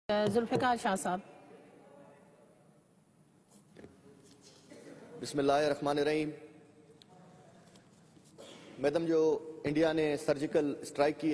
जुल्फिकार शाह साहब। बिस्मिल्लाहिर्रहमानिर्रहीम। मैडम, जो इंडिया ने सर्जिकल स्ट्राइक की है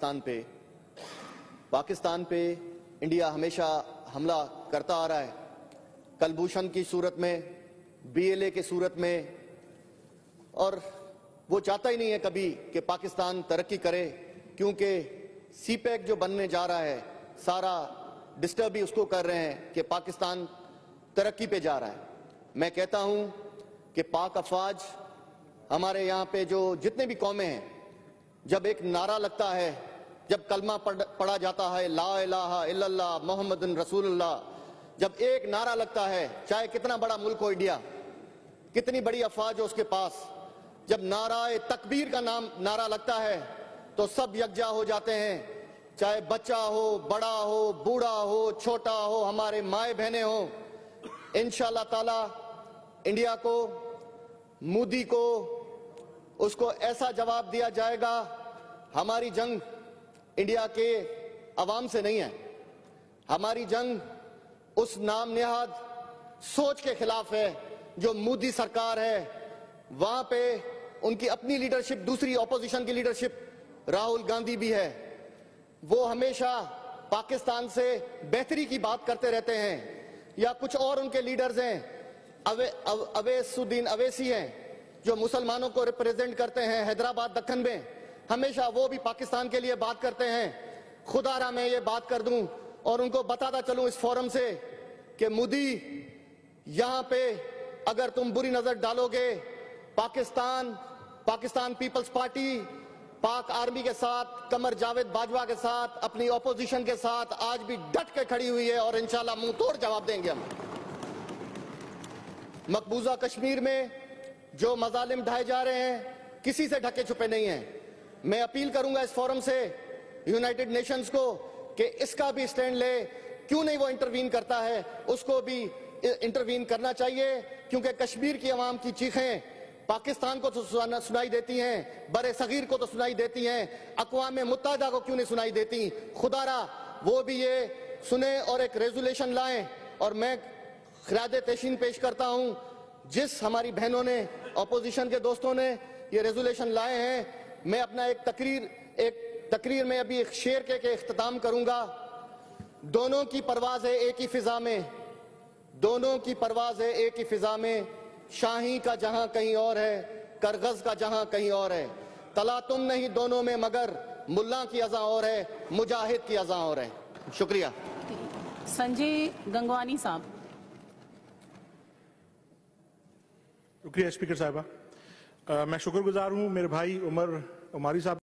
पाकिस्तान पे इंडिया हमेशा हमला करता आ रहा है। कलभूषण की सूरत में, BLA की सूरत में, और वो चाहता ही नहीं है कभी कि पाकिस्तान तरक्की करे, क्योंकि CPEC जो बनने जा रहा है सारा डिस्टर्ब भी उसको कर रहे हैं कि पाकिस्तान तरक्की पे जा रहा है। मैं कहता हूं कि पाक अफवाज, हमारे यहाँ पे जो जितने भी कौमें हैं, जब एक नारा लगता है, जब कलमा पढ़ा जाता है ला इलाहा इल्लल्लाह मोहम्मदुन रसूलुल्लाह, जब एक नारा लगता है, चाहे कितना बड़ा मुल्क हो इंडिया, कितनी बड़ी अफवाज हो उसके पास, जब नाराए तकबीर का नारा लगता है तो सब यकजा हो जाते हैं। चाहे बच्चा हो, बड़ा हो, बूढ़ा हो, छोटा हो, हमारे माए बहनें हो, इंशाअल्लाह ताला इंडिया को, मोदी को, उसको ऐसा जवाब दिया जाएगा। हमारी जंग इंडिया के अवाम से नहीं है, हमारी जंग उस नाम नेहाद सोच के खिलाफ है जो मोदी सरकार है। वहां पे उनकी अपनी लीडरशिप, दूसरी ऑपोजिशन की लीडरशिप राहुल गांधी भी है, वो हमेशा पाकिस्तान से बेहतरी की बात करते रहते हैं। या कुछ और उनके लीडर्स हैं, अवैसुद्दीन अवैसी हैं, जो मुसलमानों को रिप्रेजेंट करते हैं हैदराबाद दक्कन में, हमेशा वो भी पाकिस्तान के लिए बात करते हैं। खुदारा मैं ये बात कर दूं और उनको बताता चलूं इस फोरम से कि मोदी, यहां पे अगर तुम बुरी नजर डालोगे, पाकिस्तान पीपल्स पार्टी पाक आर्मी के साथ, कमर जावेद बाजवा के साथ, अपनी ऑपोजिशन के साथ आज भी डट के खड़ी हुई है और इंशाल्लाह मुंह तोड़ जवाब देंगे हम। मकबूजा कश्मीर में जो मजालिम ढाए जा रहे हैं, किसी से ढके छुपे नहीं हैं। मैं अपील करूंगा इस फोरम से यूनाइटेड नेशंस को कि इसका भी स्टैंड ले। क्यों नहीं वो इंटरवीन करता है, उसको भी इंटरवीन करना चाहिए, क्योंकि कश्मीर की आवाम की चीखें पाकिस्तान को तो सुनाई देती हैं, बड़े सगीर को तो सुनाई देती हैं, अक़वाम मुत्तहिदा को क्यों नहीं सुनाई देती। खुदारा वो भी ये सुने और एक रेजोल्यूशन लाएं। और मैं खिरादे तहसीन पेश करता हूं, जिस हमारी बहनों ने, ऑपोजिशन के दोस्तों ने ये रेजोल्यूशन लाए हैं, मैं अपना एक तकरीर में अभी एक शेर के इख्तिताम करूंगा। दोनों की परवाज है एक ही फिजा में, दोनों की परवाज है एक ही फिजा में, शाही का जहां कहीं और है, करगज का जहां कहीं और है। तला तुम नहीं दोनों में, मगर मुल्ला की अज़ा और है, मुजाहिद की अज़ा और है। शुक्रिया। संजय गंगवानी साहब। शुक्रिया स्पीकर साहिबा। मैं शुक्रगुजार हूं मेरे भाई उमर उमारी साहब